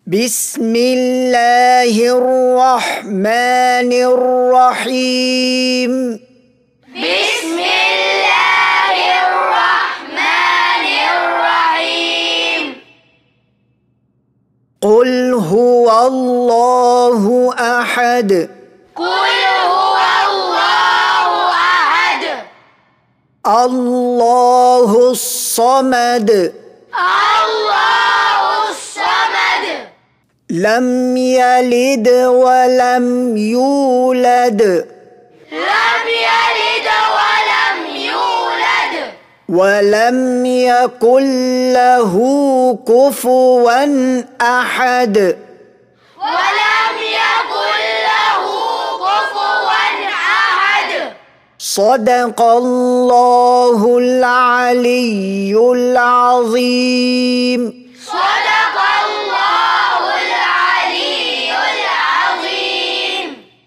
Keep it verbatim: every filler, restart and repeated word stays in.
بسم الله الرحمن الرحيم. بسم الله الرحمن الرحيم. قل هو الله أحد. قل هو الله أحد. الله الصمد. الله الصمد. لم يلد ولم يولد. لم يلد ولم يولد. ولم يكن له كفوا أحد. ولم يكن له كفوا أحد. صدق الله العلي العظيم. صدق